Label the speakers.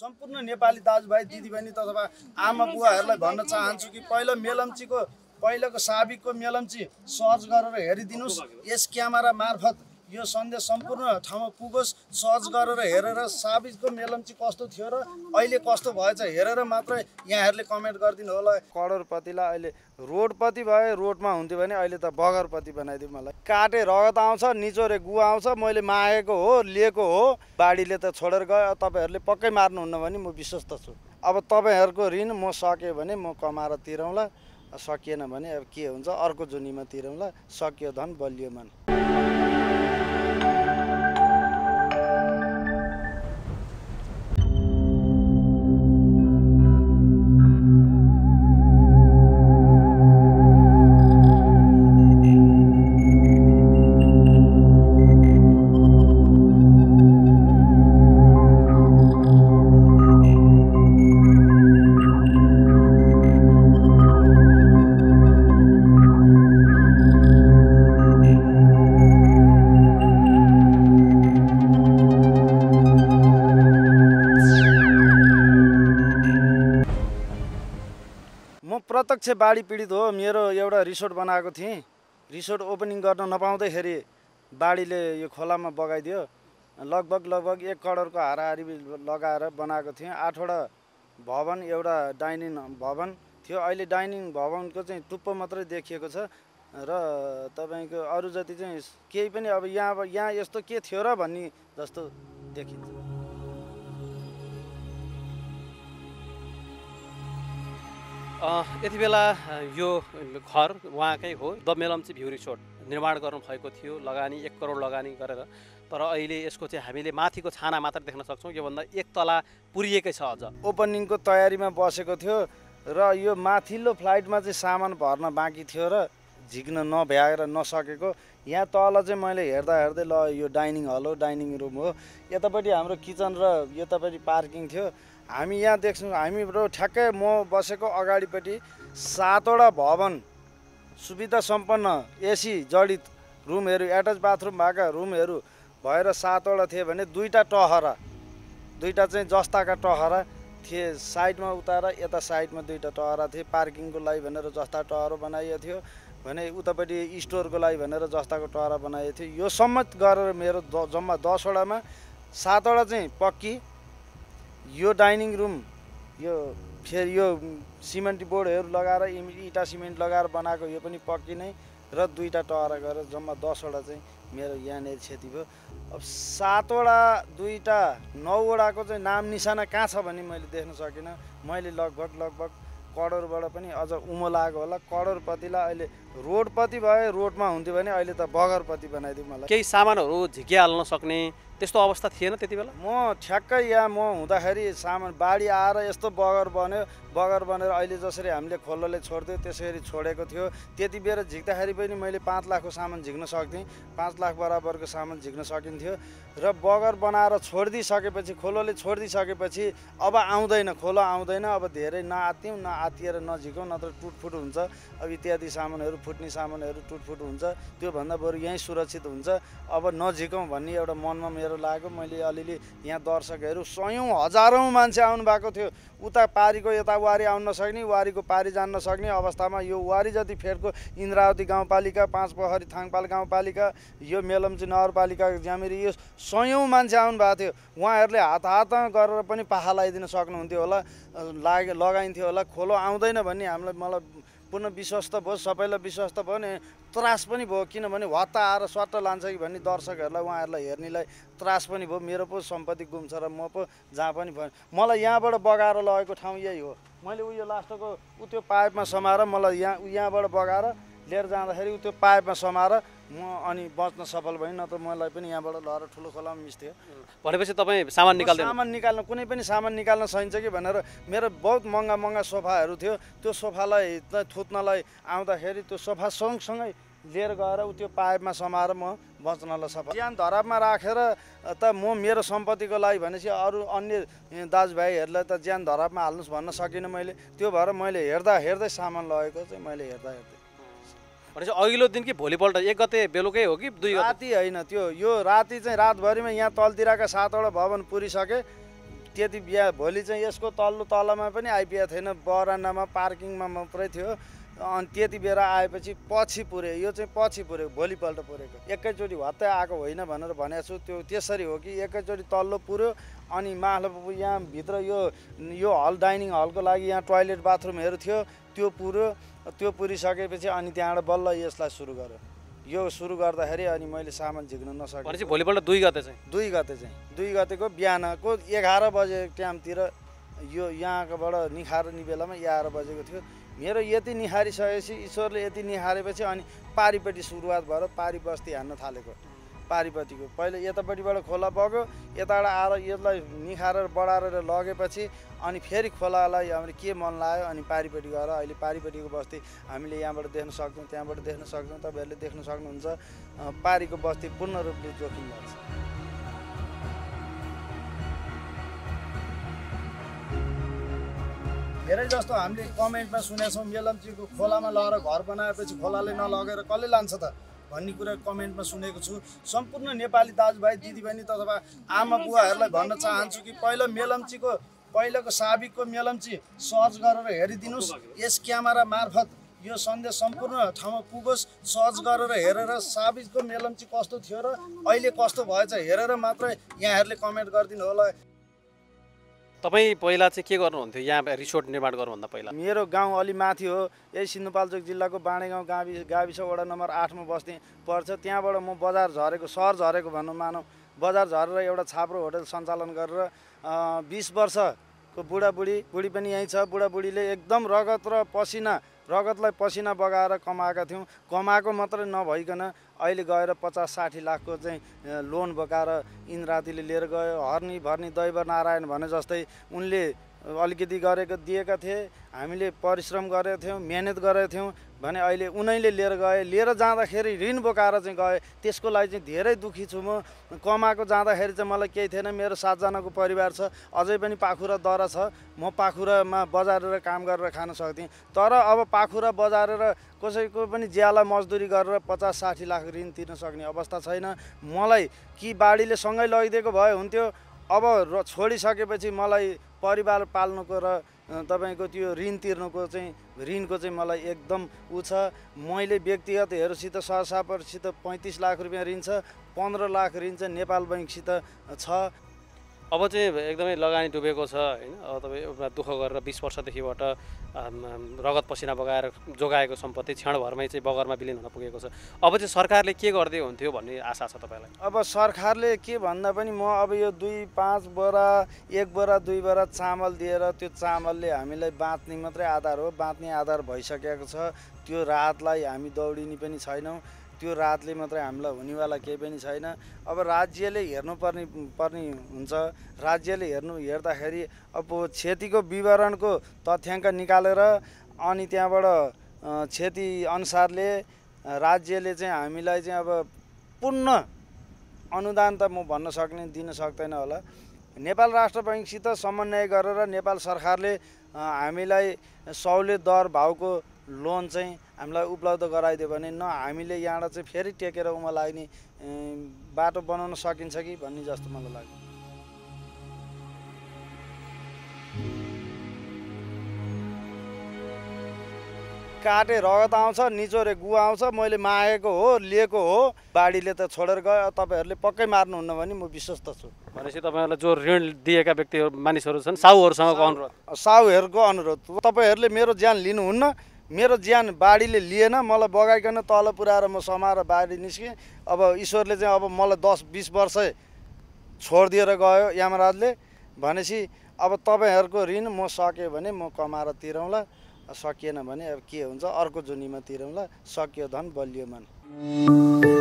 Speaker 1: सम्पूर्ण नेपाली दाजुभाइ दिदीबहिनी तथा आमा बुवाहरूलाई भन्न चाहन्छु कि पहिलाको साबिकको मेलम्ची सर्च गरेर हेरिदिनुहोस्। यस क्यामेरा मार्फत यो सन्देश सम्पूर्ण ठाउँमा पुगोस्। सर्च गरेर हेरेर साबिकको मेलम्ची कस्तो थियो र अहिले कस्तो भएछ हेरेर मात्रै यहाँहरूले कमेन्ट गरिदिनु होला। करोडपतिलाई अहिले रोडपति भए रोडमा हुन्थ्यो भने अहिले त बगरपति बनाइदियो। मलाई काटे रगत आउँछ, निचोरे गुवा आउँछ। मैले मागेको हो, लिएको हो, बाढीले त छोडेर गयो। तपाईँहरूले पक्कै मार्नुहुन्न भने म विश्वस्त छु। अब तपाईँहरूको ऋण म सक्यो भने म कमाएर तिरौँला, सकिएन भने अब के हुन्छ अर्को जुनीमा तिरौँला। सकियो धन बलियो मन। प्रत्यक्ष बाढी पीडित हो। मेरो एउटा रिसोर्ट बनाएको थिएँ। रिसोर्ट ओपनिङ गर्न नपाउँदैखेरि बाढीले यो खोलामा बगाइदियो। लगभग 1 करोडको हाराहारी लगाएर बनाएको थिएँ। 8वटा भवन, एउटा डाइनिङ भवन थियो। अहिले डाइनिङ भवनको चाहिँ टुप्पो मात्रै देखिएको छ र तपाईँको अरू जति चाहिँ केही पनि अब यहाँ यस्तो के थियो र भन्ने जस्तो देखिन्छ।
Speaker 2: यति बेला यो घर उहाँकै हो। द मेलम्ची भ्यू रिसोर्ट निर्माण गर्नुभएको थियो, लगानी 1 करोड लगानी गरेर। तर अहिले यसको चाहिँ हामीले माथिको छाना मात्र देख्न सक्छौँ। योभन्दा 1 तला पुरिएकै छ। अझ
Speaker 1: ओपनिङको तयारीमा बसेको थियो र यो माथिल्लो फ्लाइटमा चाहिँ सामान भर्न बाँकी थियो र झिक्न नभ्याएर नसकेको। यहाँ तल चाहिँ मैले हेर्दै ल यो डाइनिङ हल हो, डाइनिङ रुम हो। यतापट्टि हाम्रो किचन र यतापट्टि पार्किङ थियो। हामी यहाँ देख्छौँ, हाम्रो ठ्याक्कै म बसेको अगाडिपट्टि 7वटा भवन सुविधा सम्पन्न एसी जडित रुमहरू, एट्याच बाथरुम भएका रुमहरू भएर 7वटा थिए भने 2टा टहरा, 2टा चाहिँ जस्ताका टहरा थिए। साइडमा उताएर यता साइडमा 2टा टहरा थिए। पार्किङको लागि भनेर जस्ता टहरा बनाइएको थियो भने उतापट्टि स्टोरको लागि भनेर जस्ताको टहरा बनाइएको थियो। यो सम्मत गरेर मेरो जम्मा 10वटामा 7वटा चाहिँ पक्की। यो डाइनिङ रुम यो फेरि यो सिमेन्ट बोर्डहरू लगाएर इटा सिमेन्ट लगाएर बनाएको यो पनि पक्की नै र 2टा टहरा गरेर जम्मा 10वटा चाहिँ मेरो यहाँनिर क्षति भयो। अब 7वटा 2टा 9वटाको चाहिँ नाम निशाना कहाँ छ भने मैले देख्न सकिनँ। मैले लगभग करोडबाट पनि अझ उमो लागेको होला। करोडपतिलाई अहिले रोडपति भए रोडमा हुन्थ्यो भने अहिले त बगरपति बनाइदियो। मलाई
Speaker 2: केही सामानहरू झिकिहाल्न सक्ने त्यस्तो अवस्था थिएन त्यति बेला।
Speaker 1: म ठ्याक्कै यहाँ म हुँदाखेरि सामान बाढी आएर यस्तो बगर बन्यो। बगर बनेर अहिले जसरी हामीले खोलोले छोड्थ्यो त्यसरी छोडेको थियो। त्यति बेर झिक्दाखेरि पनि मैले 5 लाखको सामान झिक्न सक्थेँ। 5 लाख बराबरको सामान झिक्न सकिन्थ्यो र बगर बनाएर छोडिदिइसकेपछि, खोलोले छोडिदिइसकेपछि अब आउँदैन, खोलो आउँदैन। अब धेरै नआत्यौँ, नआतिएर नझिकौँ, नत्र टुटफुट हुन्छ। अब इत्यादि सामानहरू, फुट्ने सामानहरू टुटफुट हुन्छ। त्योभन्दा बरु यहीँ सुरक्षित हुन्छ। अब नझिकौँ भन्ने एउटा मनमा मेरो लाग्यो। मैले अलिअलि यहाँ दर्शकहरू 100औँ हजारौँ मान्छे आउनु भएको थियो। उता पारीको यता वारी आउन नसक्ने, वारीको पारी जान नसक्ने अवस्थामा यो वारी जति फेरको इन्द्रावती गाउँपालिका, 5 पोखरी थाङपाल गाउँपालिका, यो मेलम्ची नगरपालिका ज्यामिरी यो 100औँ मान्छे आउनु भएको थियो। उहाँहरूले हात गरेर पनि पाखा लगाइदिन सक्नुहुन्थ्यो होला, लगाइन्थ्यो होला। खोलो आउँदैन भन्ने मलाई पूर्ण विश्वास त भयो, सबैलाई विश्वास त भयो नि, त्रास पनि भयो। किनभने हत्ता आएर स्वाट लान्छ कि भन्ने दर्शकहरूलाई, उहाँहरूलाई हेर्नेलाई त्रास पनि भयो। मेरो पो सम्पत्ति गुम्छ र म पो जहाँ पनि भयो। मलाई यहाँबाट बगाएर लगेको ठाउँ यही हो। मैले उयो लास्टको त्यो पाइपमा समाएर मलाई यहाँबाट बगाएर लिएर जाँदाखेरि त्यो पाइपमा समाएर म अनि बच्न सफल भएँ। नत्र मलाई पनि यहाँबाट लगेर ठुलो खोलामा मिस्थ्यो।
Speaker 2: भनेपछि तपाईँ सामान
Speaker 1: निकाल्न कुनै पनि सामान निकाल्न सकिन्छ कि भनेर मेरो बहुत महँगा सोफाहरू थियो। त्यो सोफालाई थुत्नलाई आउँदाखेरि त्यो सोफा सँगसँगै लिएर गएर त्यो पाइपमा समाएर म बच्नलाई सफल। ज्यान धरापमा राखेर त म मेरो सम्पत्तिको लागि भनेपछि अरू अन्य दाजुभाइहरूलाई त ज्यान धरापमा हाल्नुहोस् भन्न सकिनँ मैले। त्यो भएर मैले हेर्दै सामान लगेको चाहिँ मैले हेर्दै
Speaker 2: भनेपछि अघिल्लो दिन कि भोलिपल्ट 1 गते बेलुकै हो कि 2 गते?
Speaker 1: राति होइन, त्यो यो राति चाहिँ रातभरिमा यहाँ तलतिरका 7वटा भवन पुरिसके। त्यति भोलि चाहिँ यसको तल्लो तलमा पनि आइपुगेको थिएन, बरान्डामा पार्किङमा मात्रै थियो। अनि त्यति बेला आएपछि पछि पुऱ्यो, यो चाहिँ पछि पुऱ्यो, भोलिपल्ट पुरेको। एकैचोटि हत्तै आएको होइन भनेर भनेको छु, त्यो त्यसरी हो कि एकैचोटि तल्लो पुऱ्यो अनि माथि यहाँ भित्र यो हल डाइनिङ हलको लागि यहाँ टोयलेट बाथरुमहरू थियो, त्यो पुऱ्यो। त्यो पुरिसकेपछि अनि त्यहाँबाट बल्ल यसलाई सुरु गर्यो। यो सुरु गर्दाखेरि अनि मैले सामान झिक्न नसकेँ।
Speaker 2: भनेपछि भोलिपल्ट 2 गते चाहिँ
Speaker 1: 2 गतेको बिहानको 11 बजे टाइमतिर यो यहाँबाट निखार्ने बेलामा 11 बजेको थियो। मेरो यति निखारिसकेपछि ईश्वरले यति निखारेपछि अनि पारिपट्टि सुरुवात भएर पारी बस्ती हान्न थालेको। पारिपट्टिको पहिले यतापट्टिबाट खोला बग्यो, यताबाट आएर यसलाई निखारेर बढारेर लगेपछि अनि फेरि खोलालाई हामीले के मन लाग्यो अनि पारिपट्टि गएर अहिले पारिपट्टिको बस्ती हामीले यहाँबाट देख्न सक्छौँ, त्यहाँबाट देख्न सक्छौँ। तपाईँहरूले देख्न सक्नुहुन्छ पारीको बस्ती पूर्ण रूपले जोखिम भएको छ। धेरै जस्तो हामीले कमेन्टमा सुनेछौँ मेलम्चीको खोलामा लगेर घर बनाएपछि खोलाले नलगेर कसले लान्छ त भन्ने कुरा कमेन्टमा सुनेको छु। सम्पूर्ण नेपाली दाजुभाइ दिदीबहिनी अथवा आमा बुवाहरूलाई भन्न चाहन्छु कि पहिलो मेलम्चीको पहिलाको साबिकको मेलम्ची सर्च गरेर हेरिदिनुहोस्। यस क्यामेरा मार्फत यो सन्देश सम्पूर्ण ठाउँमा पुगोस्। सर्च गरेर हेरेर साबिकको मेलम्ची कस्तो थियो र अहिले कस्तो भएछ हेरेर मात्रै यहाँहरूले कमेन्ट गरिदिनु होला।
Speaker 2: तपाईँ पहिला चाहिँ के गर्नुहुन्थ्यो यहाँ रिसोर्ट निर्माण गर्नुभन्दा पहिला?
Speaker 1: मेरो गाउँ अलि माथि हो, यही सिन्धुपाल्चोक जिल्लाको बाँडेगाउँ गाविस वडा नम्बर 8मा बस्ती पर्छ। त्यहाँबाट म बजार झरेको, सहर झरेको भनौँ मानौँ, बजार झरेर एउटा छाप्रो होटल सञ्चालन गरेर 20 वर्षको बुढी पनि यहीँ छ। बुढाबुढीले एकदम रगतलाई पसिना बगाएर कमाएका थियौँ। कमाएको मात्रै नभइकन अहिले गएर 50-60 लाखको चाहिँ लोन बोकाएर इन्द्रातीले लिएर गयो। हर्नी भर्नी दैव नारायण भने जस्तै उनले अलिकति दिएका थिए, हामीले परिश्रम गरेका थियौँ, मेहनत गरेका थियौँ भने अहिले उनैले लिएर जाँदाखेरि ऋण बोकाएर चाहिँ गए। त्यसको लागि चाहिँ धेरै दुःखी छु म। कमाएको जाँदाखेरि चाहिँ मलाई केही थिएन, मेरो 7 जनाको परिवार छ, अझै पनि पाखुरा दरा छ। म पाखुरामा बजारेर काम गरेर खान सक्थेँ, तर अब पाखुरा बजारेर कसैको पनि ज्याला मजदुरी गरेर 50-60 लाख ऋण तिर्न सक्ने अवस्था छैन। मलाई कि बाढीले सँगै लगिदिएको भए हुन्थ्यो। अब छोडिसकेपछि मलाई परिवार पाल्नुको र तपाईँको त्यो ऋण तिर्नुको ऋणको चाहिँ मलाई एकदम छ। मैले व्यक्तिगतहरूसित सहसापरसित 35 लाख रुपियाँ ऋण छ, 15 लाख ऋण चाहिँ नेपाल बैङ्कसित छ।
Speaker 2: अब चाहिँ एकदमै लगानी डुबेको छ होइन। अब तपाईँ दुःख गरेर 20 वर्षदेखिबाट रगत पसिना बगाएर जोगाएको सम्पत्ति क्षणभरमै चाहिँ बगरमा विलिन हुन पुगेको छ। अब चाहिँ सरकारले के गर्दै हुन्थ्यो भन्ने आशा छ तपाईँलाई?
Speaker 1: अब सरकारले के भन्दा पनि म अब यो 2-5 बोरा 1 बोरा 2 बोरा चामल दिएर त्यो चामलले हामीलाई बाँच्ने मात्रै आधार हो, बाँच्ने आधार भइसकेको छ। त्यो राहतलाई हामी दौडिने पनि छैनौँ, त्यो रातले मात्रै हामीलाई हुनेवाला केही पनि छैन। अब राज्यले हेर्नुपर्ने हुन्छ। राज्यले हेर्दाखेरि अब क्षतिको विवरणको तथ्याङ्क निकालेर अनि त्यहाँबाट क्षति अनुसारले राज्यले चाहिँ हामीलाई चाहिँ अब पूर्ण अनुदान त म दिन सक्दैन होला। नेपाल राष्ट्र बैङ्कसित समन्वय गरेर नेपाल सरकारले हामीलाई सहुलियत दर भाउको लोन चाहिँ हामीलाई उपलब्ध गराइदियो भने न हामीले यहाँबाट चाहिँ फेरि टेकेर उमा लाग्ने बाटो बनाउन सकिन्छ कि भन्ने जस्तो मलाई लाग्यो। काटे रगत आउँछ, निचोरे गुवा आउँछ। मैले मागेको हो, लिएको हो, बाढीले त छोडेर गयो। तपाईँहरूले पक्कै मार्नुहुन्न भने म विश्वस्त छु।
Speaker 2: भनेपछि तपाईँहरूलाई जो ऋण दिएका व्यक्तिहरू मानिसहरू छन् साहुहरूसँगको अनुरोध?
Speaker 1: साहुहरूको अनुरोध, तपाईँहरूले मेरो ज्यान लिनुहुन्न। मेरो ज्यान बाढीले लिएन, मलाई बगाइकन तल पुऱ्याएर म समाएर बाढी निस्केँ। अब ईश्वरले चाहिँ अब मलाई 10-20 वर्ष छोडिदिएर गयो यमराजले। भनेपछि अब तपाईँहरूको ऋण म सक्यो भने म कमाएर तिरौँला, सकिएन भने अब के हुन्छ अर्को जुनीमा तिरौँला। सकियो धन बलियो मन।